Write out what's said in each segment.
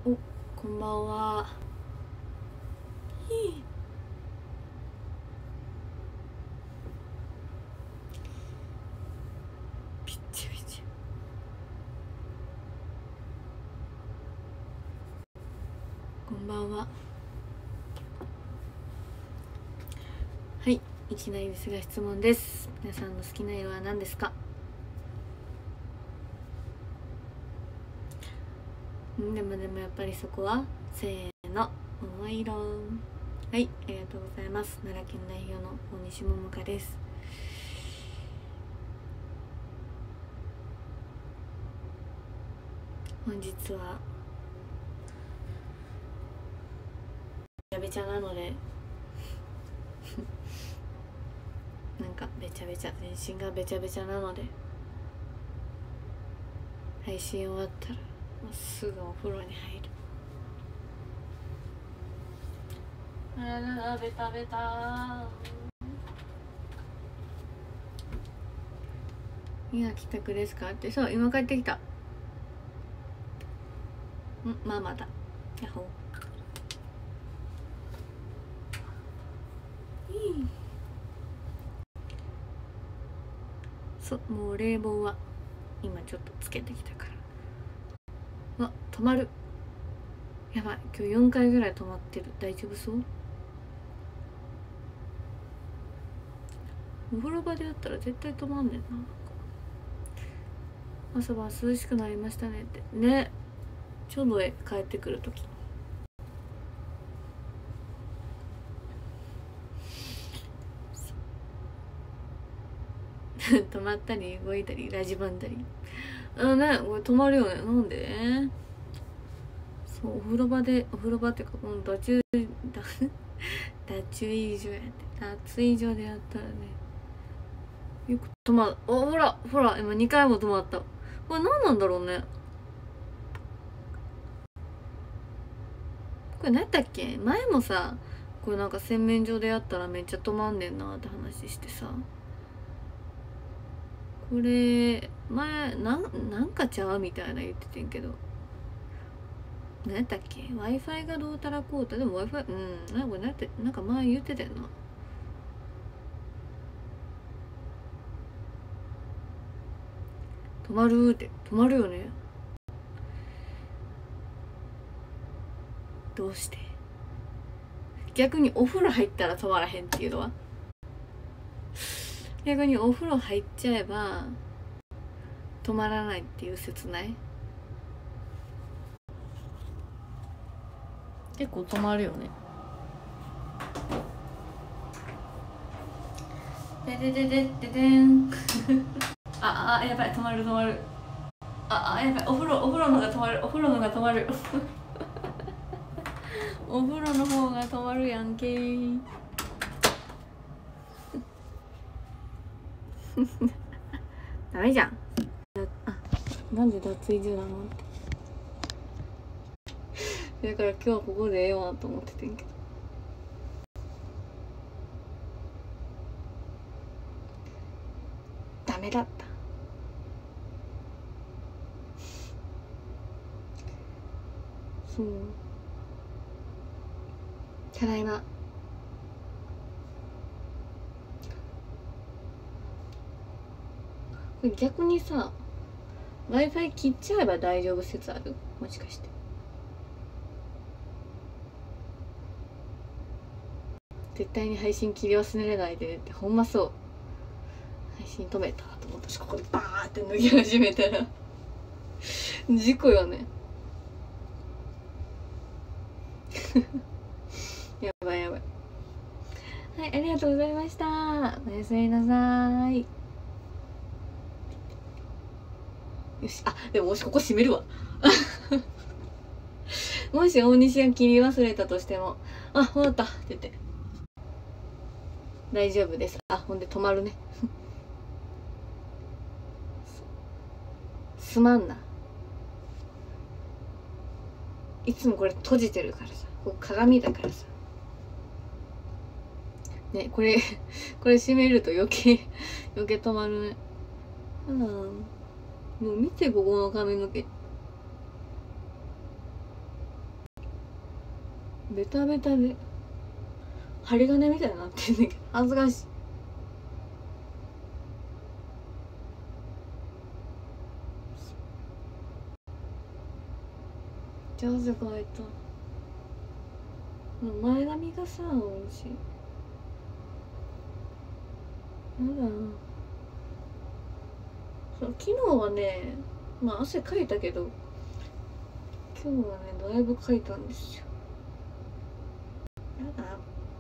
お、こんばんは。ピッチピチ。こんばんは。はい、いきなりですが質問です。皆さんの好きな色は何ですか？でもやっぱりそこはせーの、桃色。はい、ありがとうございます。奈良県代表の大西桃香です。本日はべちゃべちゃなのでなんかべちゃべちゃ、全身がべちゃべちゃなので、配信終わったらもうすぐお風呂に入る。あらベタベタ。今帰宅ですかって。そう、今帰ってきた。ママだ。ヤッホー。そう、もう冷房は今ちょっとつけてきたから。あ、止まる。やばい、今日4回ぐらい止まってる。大丈夫そう？お風呂場でやったら絶対止まんねんな。朝晩涼しくなりましたねってね。ちょうど帰ってくる時止まったり動いたりラジバンだり、これ止まるよね。なんで？そう、お風呂場っていうか、この脱衣所やって、脱衣所でやったらね、よく止まる。ほら今2回も止まった。これ何なんだろうね。これ何だっけ、前もさ、これなんか洗面所でやったらめっちゃ止まんねんなって話してさ、これ前なんかちゃうみたいな言っててんけど、何やったっけ、 Wi-Fi がどうたらこうた。でも Wi-Fi なんか前言ってたよな。止まるって、止まるよね。どうして？逆にお風呂入ったら止まらへんっていうのは、逆にお風呂入っちゃえば止まらないっていう説ない？結構止まるよね。ででででででんやばい、止まる。やばい、お風呂の方が止まる。お風呂の方が止まるやんけー。ダメじゃん。なんで脱衣所なのって。だから今日はここでええわと思っててんけど、ダメだった。そう、ただいま。これ逆にさ、 Wi-Fi 切っちゃえば大丈夫説ある？もしかして。絶対に配信切り忘れないでって。ほんまそう、配信止めたと思ったし、ここでバーって脱ぎ始めたら事故よねやばい。はい、ありがとうございました。おやすみなさい。よし、でももしここ閉めるわもし大西が切り忘れたとしても、終わったって言って大丈夫です。ほんで止まるねすまんな。いつもこれ閉じてるからさ、こう鏡だからさね。これ閉めると余計止まるね。もう見て、ここの髪の毛ベタベタで針金みたいになってんだけど恥ずかしい。上手かいた。前髪がさ美味しい。やだな。そう昨日はねまあ汗かいたけど今日はねだいぶかいたんですよ。やだ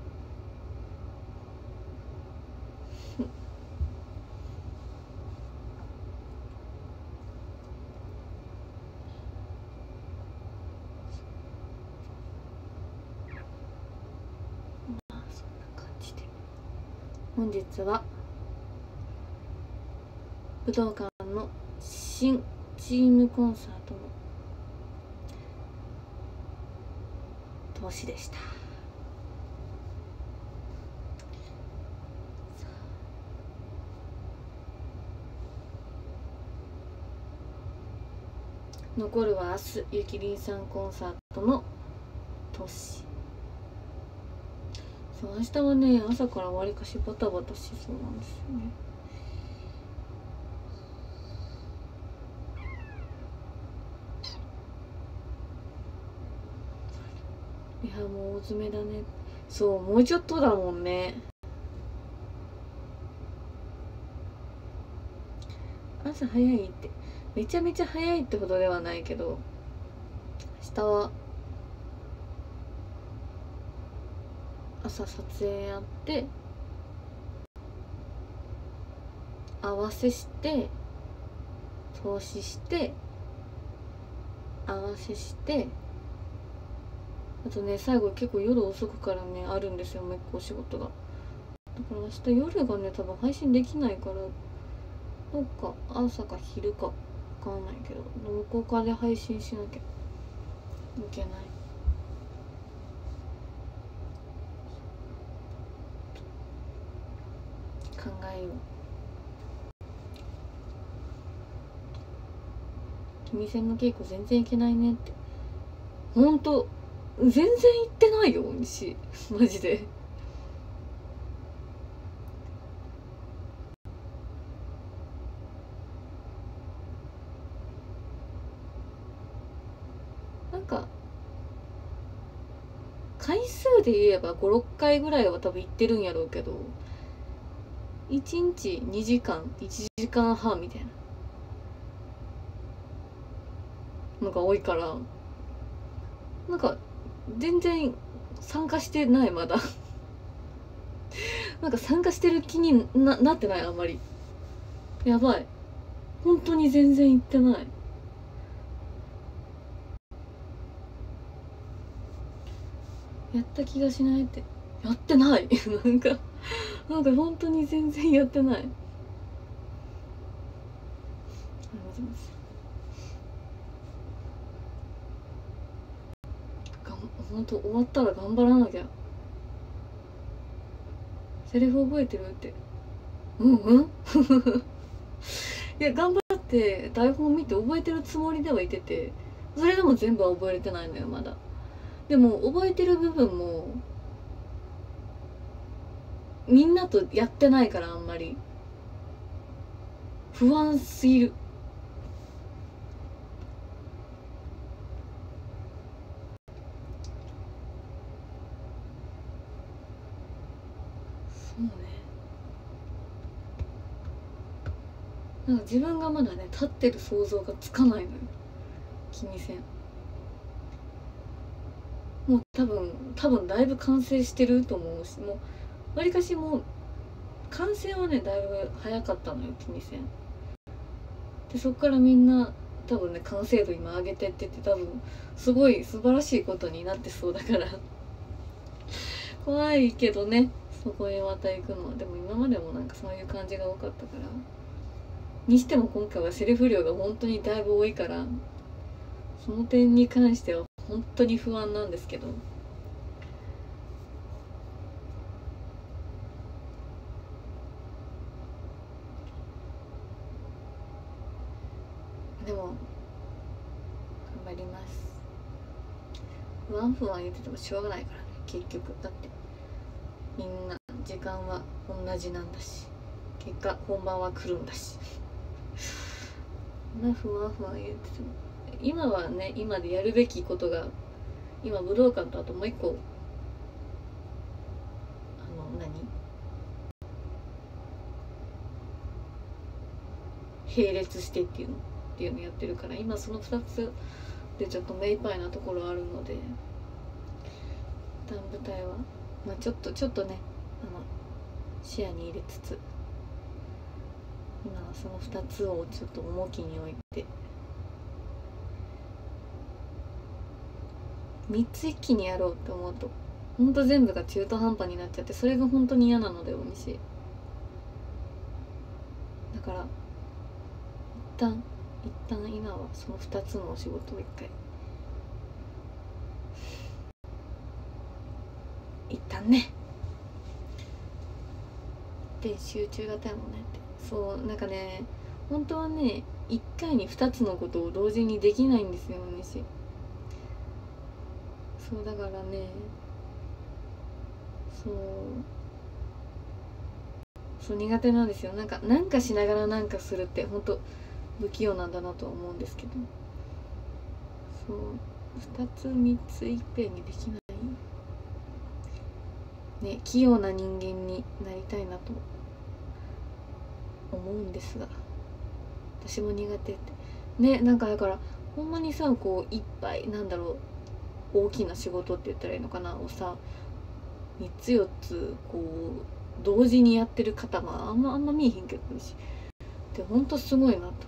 まあそんな感じで本日は武道館の新チームコンサートの投資でした。残るは明日ゆきりんさんコンサートの投資。そう明日はね朝からわりかしバタバタしそうなんですよね。いやもう大詰めだね。そうもうちょっとだもんね。朝早いってめちゃめちゃ早いってほどではないけど明日は朝撮影やって合わせして投資して合わせしてあとね最後結構夜遅くからねあるんですよもう一個お仕事が。だから明日夜がね多分配信できないからどっか朝か昼か分かんないけどどこかで配信しなきゃいけない。考えよう。君戦の稽古全然いけないねってほんと全然行ってないよ西マジで。なんか回数で言えば56回ぐらいは多分行ってるんやろうけど1日2時間1時間半みたいなのが多いからなんか全然参加してないまだなんか参加してる気になってないあんまり。やばい本当に全然行ってない。やった気がしないってやってないなんか本当に全然やってない。本当終わったら頑張らなきゃ。セリフ覚えてるってうんいや頑張って台本見て覚えてるつもりではいててそれでも全部は覚えれてないのよまだ。でも覚えてる部分もみんなとやってないからあんまり不安すぎる。そうねなんか自分がまだね立ってる想像がつかないのよ君戦。もう多分だいぶ完成してると思うしもうわりかしもう完成はねだいぶ早かったのよ君戦で。そっからみんな多分ね完成度今上げてってて多分すごい素晴らしいことになってそうだから怖いけどねそこへまた行くのは。でも今までもなんかそういう感じが多かったからにしても今回はセリフ量が本当にだいぶ多いからその点に関しては本当に不安なんですけどでも頑張ります。 不安不安言っててもしょうがないからね。結局だってみんな時間は同じなんだし、結果本番は来るんだし不安不安言ってても、今はね、今でやるべきことが、今武道館とあともう一個並列してっていうのやってるから、今その2つでちょっと目いっぱいなところあるので、一旦舞台はまあちょっとね視野に入れつつ、今はその2つをちょっと重きに置いて、3つ一気にやろうって思うとほんと全部が中途半端になっちゃって、それが本当に嫌なので、大西だから一旦今はその2つのお仕事を一旦ねで集中型やもんねって。そうなんかね、本当はね1回に2つのことを同時にできないんですよ、西。そうだからね、そう苦手なんですよ。なんかしながらなんかするって本当不器用なんだなとは思うんですけど、そう2つ3ついっぺんにできないね、器用な人間になりたいなと思うんですが、私も苦手ってね。なんかだからほんまにさ、こういっぱいなんだろう、大きな仕事って言ったらいいのかなをさ、3つ4つこう同時にやってる方はあんま見えへんけどし、でほんとすごいなと思う。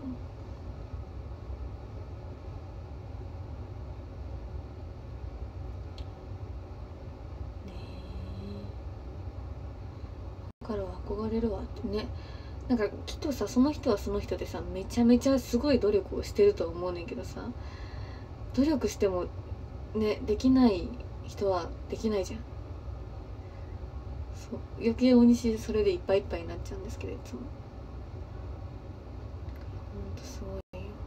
から憧れるわってね。なんかきっとさ、その人はその人でさ、めちゃめちゃすごい努力をしてると思うねんけどさ、努力してもね、できない人はできないじゃん。そう余計大西それでいっぱいいっぱいになっちゃうんですけど、いつもほんとすごいよ。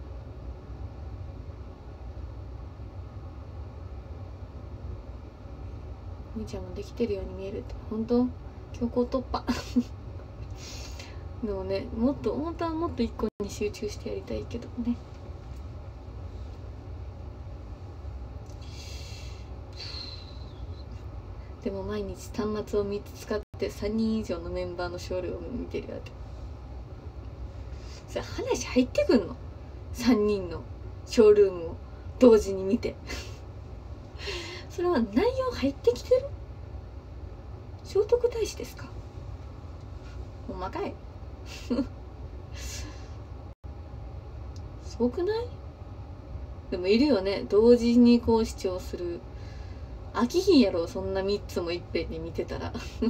みーちゃんもできてるように見えるって、本当強行突破でもね、本当はもっと一個に集中してやりたいけどね。でも毎日端末を3つ使って3人以上のメンバーのショールーム見てるわけ。それ話入ってくんの？3人のショールームを同時に見てそれは内容入ってきてる？聖徳太子ですか？ほんまかいすごくない？でもいるよね、同時にこう視聴する。飽きひんやろ、そんな3つもいっぺんに見てたら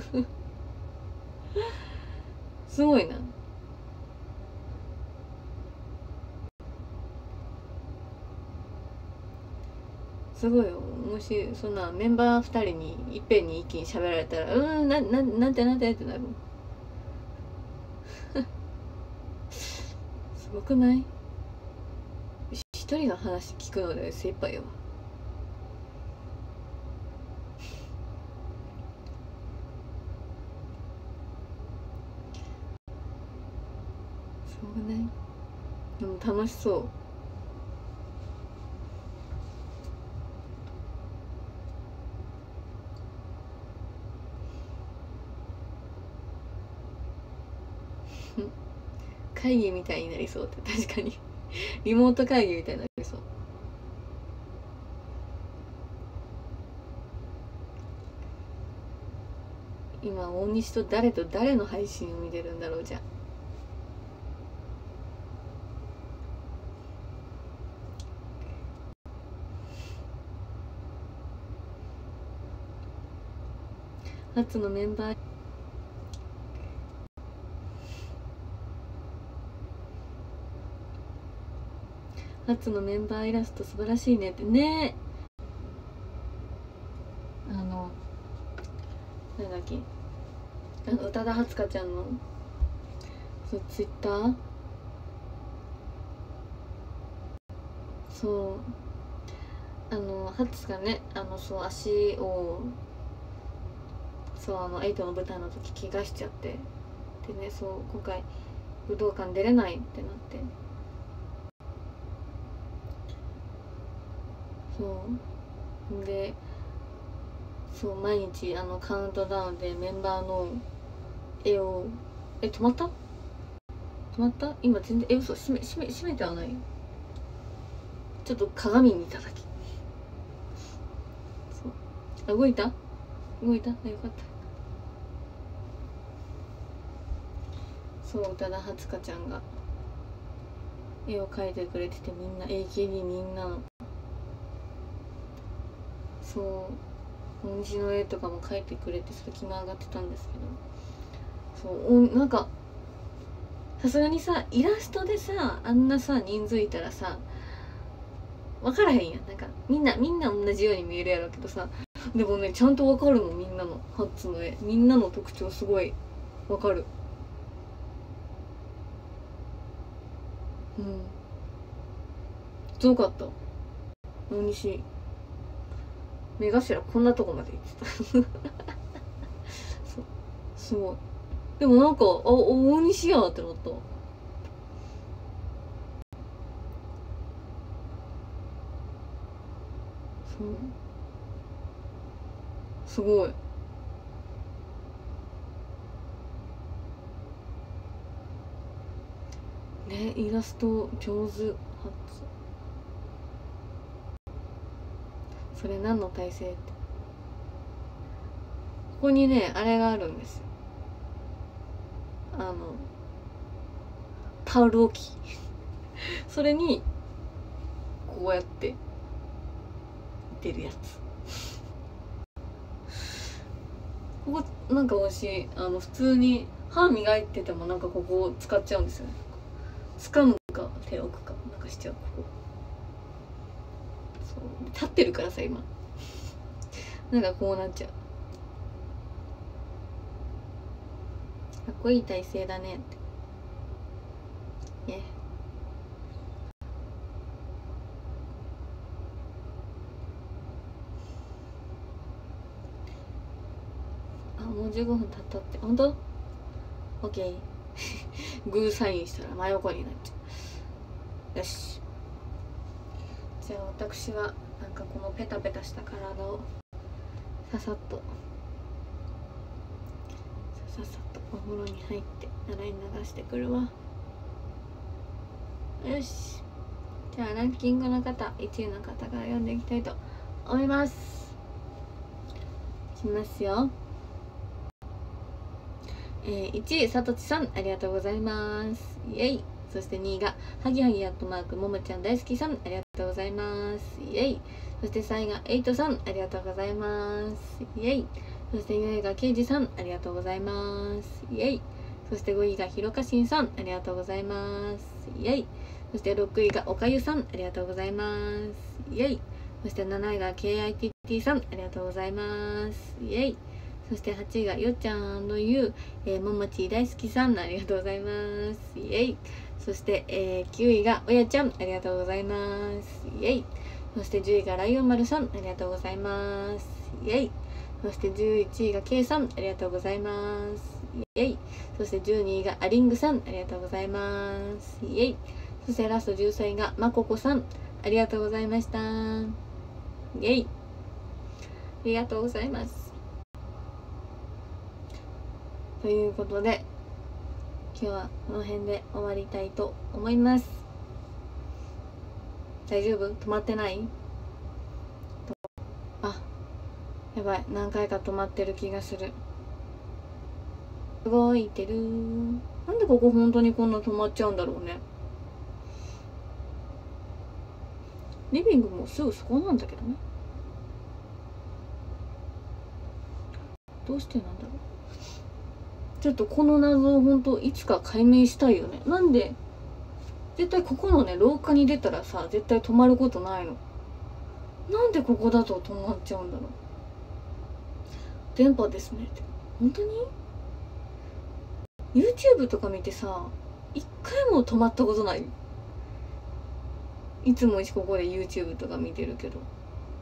すごいな。すごいよ。もしそんなメンバー2人にいっぺんに一気に喋られたら、なんてってなるすごくない？一人の話聞くので精一杯よ。そうね。でも楽しそう会議みたいになりそうって、確かにリモート会議みたいになりそう。今大西と誰の配信を見てるんだろう。じゃあ初のメンバーイラスト素晴らしいねってね。なんだっけ、宇多田初香ちゃんのツイッター、 ハツがねそう足をエイトの舞台の時怪我しちゃってでね、そう今回武道館出れないってなって、そうで毎日カウントダウンでメンバーの絵を止まった今全然嘘閉めてはないよ。ちょっと鏡見ただけ。そう動いたよかった。そう宇多田初香ちゃんが絵を描いてくれてて、みんな AKB みんなのそう大西の絵とかも描いてくれて、それ気が上がってたんですけど、そうなんかさすがにさイラストでさあんなさ人数いたらさ分からへんやん。なんかみんな同じように見えるやろうけどさ、でもねちゃんと分かるの。みんなのハッツの絵、みんなの特徴すごい分かる。すごかった。大西目頭こんなとこまで行ってたそうすごい。でもなんか大西やってなった。すごいね、イラスト上手。それ何の体勢って、ここにねあれがあるんですよ。タオル置きそれにこうやって出るやつここなんか私普通に歯磨いててもなんかここを使っちゃうんですよね。掴むか手を置くかなんかしちゃう。ここそう立ってるからさ今なんかこうなっちゃう。かっこいい体勢だねって。もう15分経ったって。本当 ?OK グーサインしたら真横になっちゃう。よし、じゃあ私はなんかこのペタペタした体をささっとお風呂に入って洗い流してくるわ。よし、じゃあランキングの方1位の方から読んでいきたいと思います。いきますよ。1位さとちさん、ありがとうございます。イエイ。そして2位がはぎはぎももちゃん大好きさん、ありがとうございます。イエイ。そして3位がエイトさん、ありがとうございます。イエイ。そして4位がケイジさん、ありがとうございます。イエイ。そして5位がひろかしんさん、ありがとうございます。イエイ。そして6位がおかゆさん、ありがとうございます。イエイ。そして7位が KITT さん、ありがとうございます。イエイ。そして8位がよっちゃんのゆう、ももち大好きさん、ありがとうございます。イエイ。そして、9位がおやちゃん、ありがとうございます。イエイ。そして10位がライオン丸さん、ありがとうございます。イエイ。そして11位が K さん、ありがとうございます。イエイ。そして12位がアリングさん、ありがとうございます。イエイ。そしてラスト13位がまここさん、ありがとうございました。イエイ。ありがとうございます。ということで今日はこの辺で終わりたいと思います。大丈夫？止まってない？あ、やばい、何回か止まってる気がする。動いてる。なんでここ本当にこんな止まっちゃうんだろうね。リビングもすぐそこなんだけどね。どうしてなんだろう。ちょっとこの謎を本当いつか解明したいよね。なんで絶対ここのね廊下に出たらさ絶対止まることないの。なんでここだと止まっちゃうんだろう。電波ですねって。本当に YouTube とか見てさ一回も止まったことない。いつもここで YouTube とか見てるけど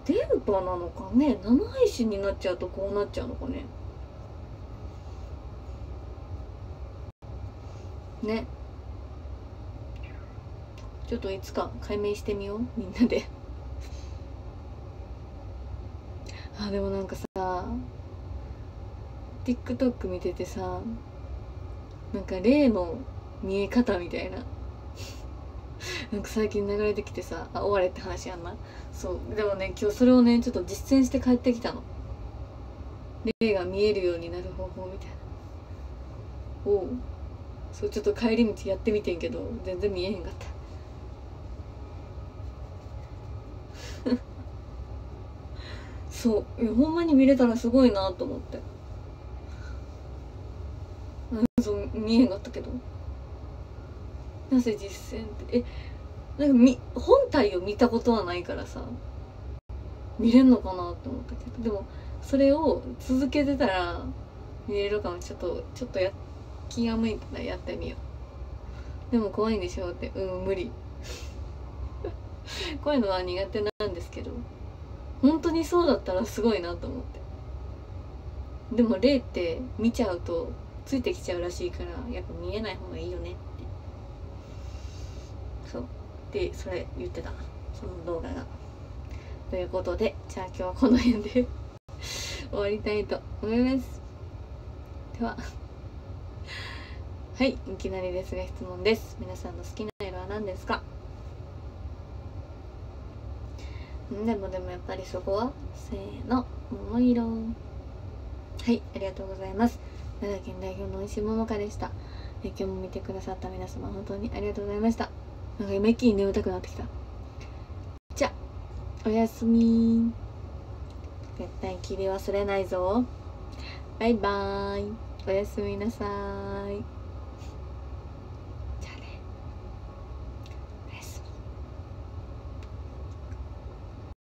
電波なのかね。生配信になっちゃうとこうなっちゃうのかね。ね、ちょっといつか解明してみよう、みんなであ、でもなんかさ TikTok 見ててさ、なんか例の見え方みたいななんか最近流れてきてさ、あ、終われって話やんな。そうでもね、今日それをねちょっと実践して帰ってきたの。霊が見えるようになる方法みたいな。おう、そう、ちょっと帰り道やってみてんけど全然見えへんかったそう、いやほんまに見れたらすごいなと思って。そう見えへんかったけど、なぜ実践ってなんか本体を見たことはないからさ、見れんのかなって思ったけど、でもそれを続けてたら見れるかも。ちょっと気が向いたらやってみよう。でも怖いんでしょって、無理こういうのは苦手なんですけど、本当にそうだったらすごいなと思って。でも霊って見ちゃうとついてきちゃうらしいから、やっぱ見えない方がいいよねって、そうでそれ言ってた、その動画が。ということで、じゃあ今日はこの辺で終わりたいと思います。でははい、いきなりですが質問です。皆さんの好きな色は何ですか？でもやっぱりそこはせーの、桃色。はい、ありがとうございます。奈良県代表の美味しい桃香でした。今日も見てくださった皆様本当にありがとうございました。なんか今一気に眠たくなってきた。じゃあおやすみ。絶対切り忘れないぞ。バイバーイ。おやすみなさい。